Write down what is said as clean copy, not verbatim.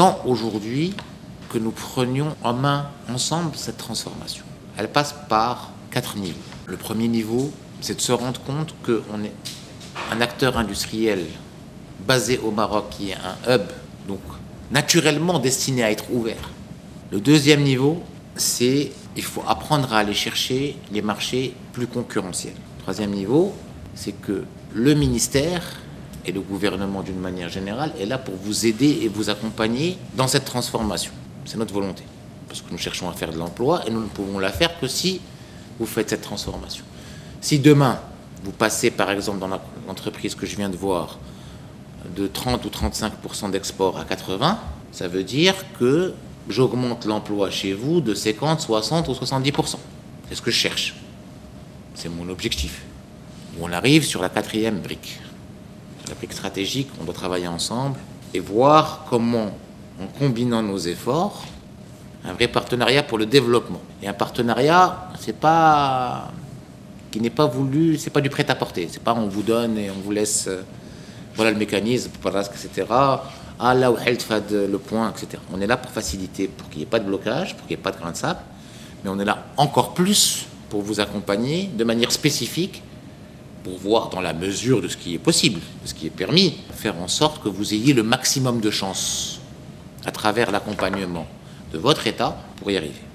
temps aujourd'hui que nous prenions en main ensemble cette transformation. Elle passe par 4 niveaux. Le premier niveau, c'est de se rendre compte qu'on est un acteur industriel basé au Maroc qui est un hub, donc naturellement destiné à être ouvert. Le deuxième niveau, c'est il faut apprendre à aller chercher les marchés plus concurrentiels. Le troisième niveau, c'est que le ministère et le gouvernement d'une manière générale est là pour vous aider et vous accompagner dans cette transformation. C'est notre volonté. Parce que nous cherchons à faire de l'emploi et nous ne pouvons la faire que si vous faites cette transformation. Si demain, vous passez par exemple dans l'entreprise que je viens de voir de 30 ou 35% d'export à 80%, ça veut dire que j'augmente l'emploi chez vous de 50, 60 ou 70%. C'est ce que je cherche. C'est mon objectif. On arrive sur la 4e brique. La brique stratégique, on doit travailler ensemble et voir comment, en combinant nos efforts, un vrai partenariat pour le développement. Et un partenariat, qui n'est pas voulu, c'est pas du prêt-à-porter. C'est pas on vous donne et on vous laisse, voilà le mécanisme, etc. Ah là où le point, etc. On est là pour faciliter, pour qu'il n'y ait pas de blocage, pour qu'il n'y ait pas de grain de sable, mais on est là encore plus pour vous accompagner de manière spécifique, pour voir dans la mesure de ce qui est possible, de ce qui est permis, faire en sorte que vous ayez le maximum de chances à travers l'accompagnement de votre État pour y arriver.